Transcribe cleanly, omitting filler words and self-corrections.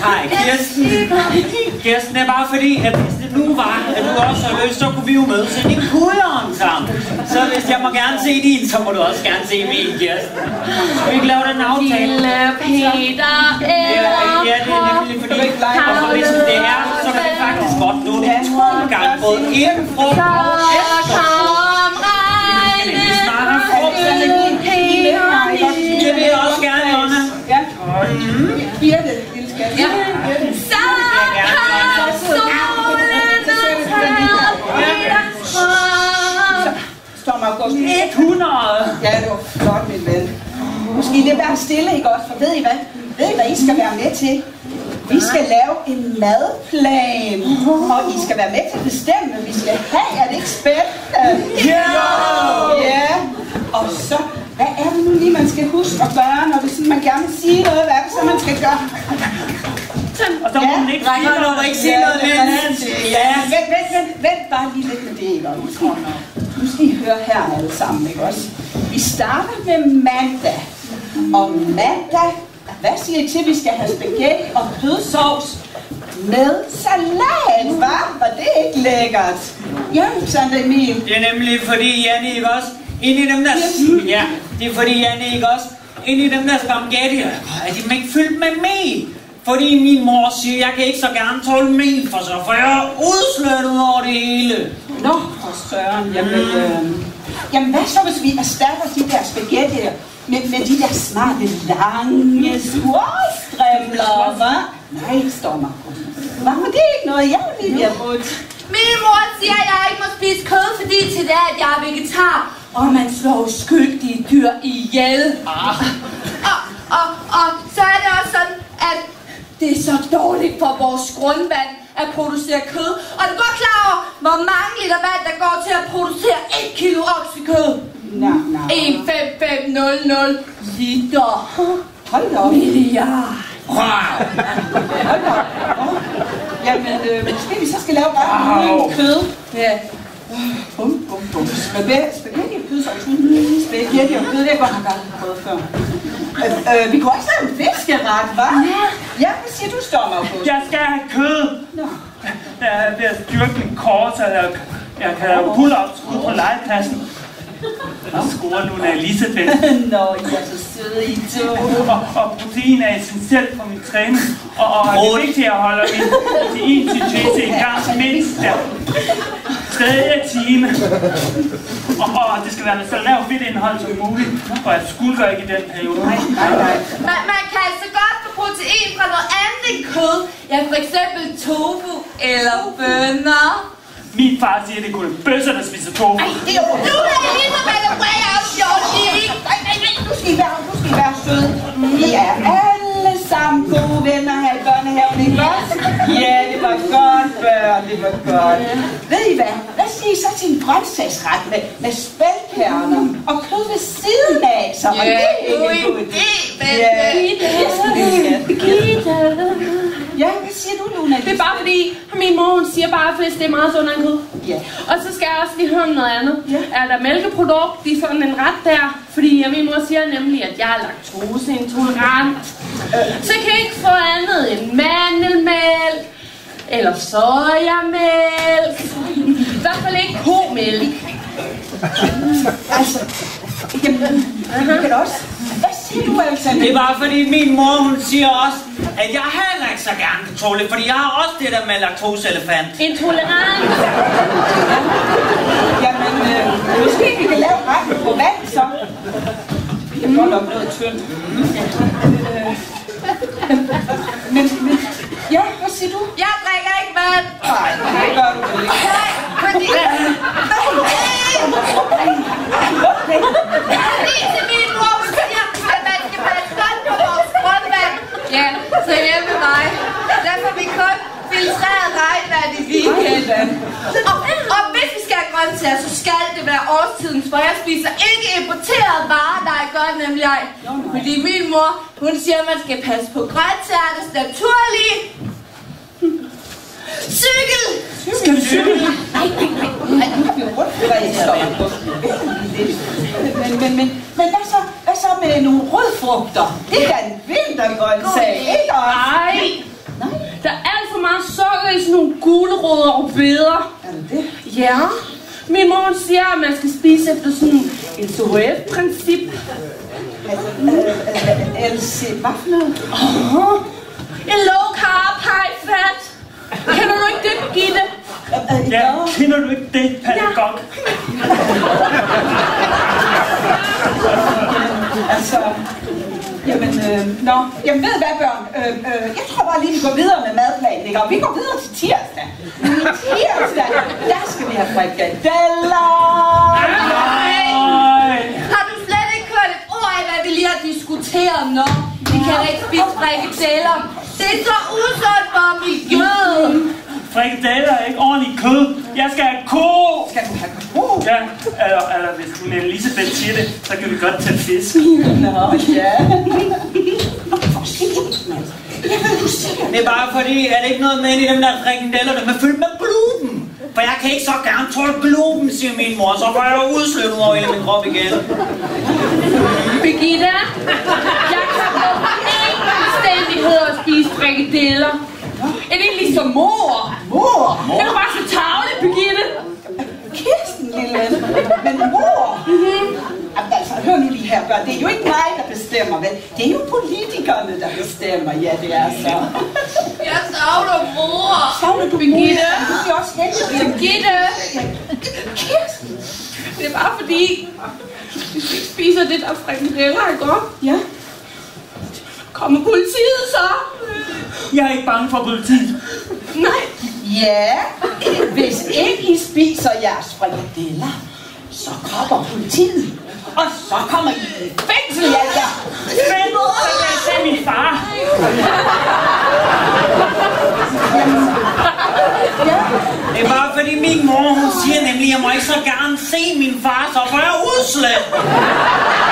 Hej, Kirsten. Kirsten, det er bare fordi, at hvis det nu var, at du også har lyst, så kunne vi jo mødes ind i pudderen sammen. Så hvis jeg må gerne se din, så må du også gerne se min, Kirsten. Skal vi ikke lave den aftale? Lille Peter, ja, det er nemlig fordi, og hvis det er, så kan det faktisk godt nå det 2 gange både inden, frugt og efter. Det vil jeg også gerne, Jonna. Ja. Giver det, lille skat. Ja. Så kom solen og tager Peters krop. Storm August. 100. Ja, det var flot, min ven. Måske lidt være stille, ikke også? For ved I hvad? Ved I, hvad I skal være med til? Vi skal lave en madplan, og I skal være med til at bestemme, hvad vi skal have. Er det ikke spændende? Ja! Og så, hvad er det nu lige, man skal huske at gøre, når det sådan, man gerne vil sige noget? Hvad er det så, man skal gøre? Og så må man ikke sige noget, når man ikke siger noget. Ja, vent bare lige lidt med det, ikke også? Nu skal I høre her alle sammen, ikke også? Vi starter med mandag. Og mandag, hvad siger I til, vi skal have spaghetti og kødsovs med salat, hva'? Var det ikke lækkert? Ja, Sander Emil. Det er nemlig fordi, Janne, ikke også? Ind i dem der... Ja, det er fordi, Janne, ikke også? Ind i dem der spaghetti, er de ikke fyldt med mel? Fordi min mor siger, jeg kan ikke så gerne tåle mel, for så får jeg udslettet over det hele. Nå, for søren. Jamen, hvad så, hvis vi erstatter de der spaghettier med de der smarte, lange skålstrimler, hva'? Nej, Stormer. Hvorfor det er ikke noget, jeg vil have brugt? Min mor siger, at jeg ikke må spise kød, fordi til det er, at jeg er vegetar. Og man slår uskyldige dyr ihjel. Og så er det også sådan, at det er så dårligt for vores grundvand at producere kød. Og er du godt klar over, hvor mange liter vand, der går til at producere 1 kilo oksekød? Nej. 1,5500 liter. Hold da op. Milliard. Wow. Hold da op. Jamen, måske vi så skal lave ret uden kød. Ja. Bum. Spaghetti og kød, så spaghetti og kød, det er godt nok aldrig prøvet før. Vi kunne også lave en fiskeret, hva'? Ja, hvad siger du, Storm August? Jeg skal have kød. Nå. Jeg er ved at styrke min kort, så jeg kan lave pull-ups ude på legepladsen. Og score nogle af Elisabeth. Nå, I er så søde, I to. Og protein er essentielt for min træning. Og det er vigtigt at holde min protein-syntese i gang mindst der 3. time. Og det skal være så lavt fedtindhold som muligt, for jeg skulker ikke i den periode. Nej. Man kan altså godt få protein fra noget andet end kød. Ja, for eksempel tofu eller bønner. Min far siger, at det er kun bøsser, der spiser tofu. Ej, det er jo nu er det ligesom, at det way out your league. Nu skal I være søde. Vi er alle sammen gode venner her i børnehaven, ikke også? Ja, det var godt, børn, det var godt. Ved I hvad? Hvad siger I så til en grøntsagsret med spældkerner og kød ved siden af? Så var det ikke en god idé? Ja, hvad siger du, Luna? Det er bare fordi, min mor hun siger bare, at det er meget sundere end kød. Ja. Og så skal jeg også lige høre om noget andet. Ja. Er der mælkeprodukt i sådan en ret der? Fordi min mor siger nemlig, at jeg er laktoseintolerant. Så kan jeg ikke få andet end mandelmælk. Eller sojamælk. I hvert fald ikke komælk. Altså, jamen, det kan også. Hvad siger du, Alexander? Det er bare fordi min mor, hun siger også, at jeg heller ikke så gerne kan tåle det, fordi jeg har også det der med laktoseelefant. Intolerant. Jamen, måske vi kan lave retten på vand, så. Vi kan godt op noget tyndt. Men, ja, hvad siger du? Jeg drikker ikke vand. Nej, det gør du vel ikke. Nej, fordi... Fordi til min mor, hun siger, at man skal passe godt på vores grundvand. Ja, så hjemme med mig. Der får vi kun filtreret regnvand i weekenden. Og hvis vi skal have grøntsager, så skal det være årstidens, for jeg spiser ikke importeret varer, der er godt, nemlig jeg. Fordi min mor, hun siger, at man skal passe på grøntsagernes naturlige cykel. Skal du cykle? Nej, nu har vi jo rundt. Men hvad så med nogle rødfrugter? Det er da en vintergrøntsag, ikke også? Nej. Nå, gulerod og rødbeder. Er det det? Ja. Min mor siger, at man skal spise efter sådan et SOF-princip. LC, hvad for noget? En low carb, high fat. Kender du ikke det, Gitte? Ja, kender du ikke det, pædagog? Altså, jamen, jamen ved I hvad, børn? Jeg tror bare lige, vi går videre med madplanen, ikke? Og vi går videre til tirsdag. Tirsdag, der skal vi have frikadeller. Har du slet ikke hørt et ord af, hvad vi lige har diskuteret nu? Vi kan ikke spise frikadeller. Det er så usundt for miljøet. Frikadeller er ikke ordentligt kød. Jeg skal have ko. Skal du have ko? Ja, eller hvis hun Elisabeth siger det, så kan vi godt tage fisk. Nå, ja. Det er bare fordi, at det ikke noget med i dem der frikadeller, der er fyldt med gluten. For jeg kan ikke så gerne tåle gluten, siger min mor, så får jeg udslettet over hele min krop igen. Birgitte, jeg kan på ingen omstændighed at spise frikadeller. Er det ikke ligesom mor? Mor? Er du bare så tavlig, Birgitte? Kirsten, lille ven. Men mor? Jamen, altså, hør nu lige her, børn. Det er jo ikke mig, der bestemmer, vel? Det er jo politikerne, der bestemmer. Ja, det er så. Jeg savner mor. Savner du Birgitte? mor? Du er også heldig. Birgitte! Kirsten? Det er bare fordi, hvis vi ikke spiser det der frikadeller, ikke godt? Ja? Kommer politiet så? Jeg er ikke bange for politiet. Nej. Ja, hvis ikke I spiser jeres frikadeller, så kommer politiet. Og så kommer I i fængsel, altså. Men, så kan jeg se min far. Det er bare fordi min mor, hun siger nemlig, at jeg må ikke så gerne se min far, så får jeg udslet.